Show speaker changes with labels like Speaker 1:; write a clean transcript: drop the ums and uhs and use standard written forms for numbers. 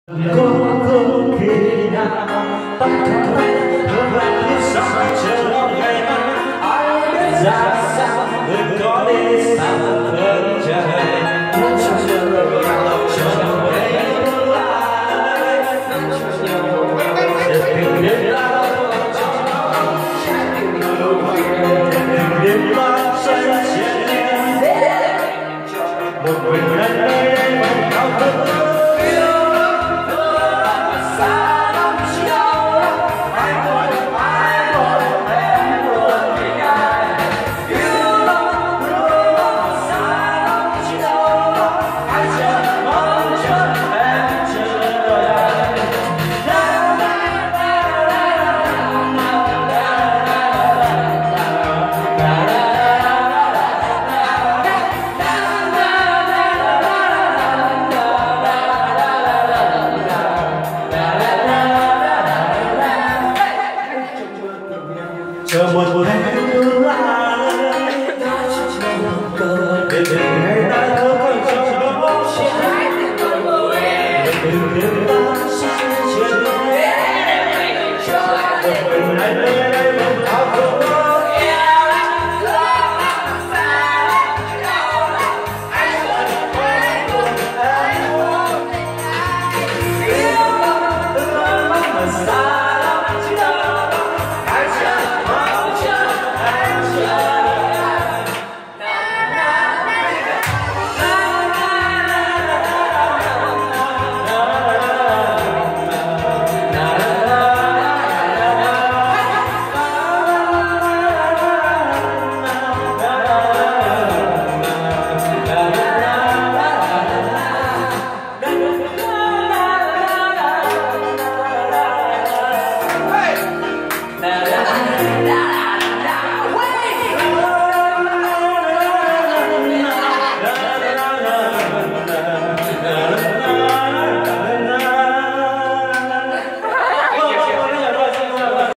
Speaker 1: Không khi nào tắt thở lại sao chờ ngày mai ai biết ra sao người có đi sao hơn trời chờ về tương lai để tình đến lao tình đến bao xanh chen một mình lần đây vẫn cao hơn. Chờ một ngày tương lai để ngày ta thơ con chờ đừng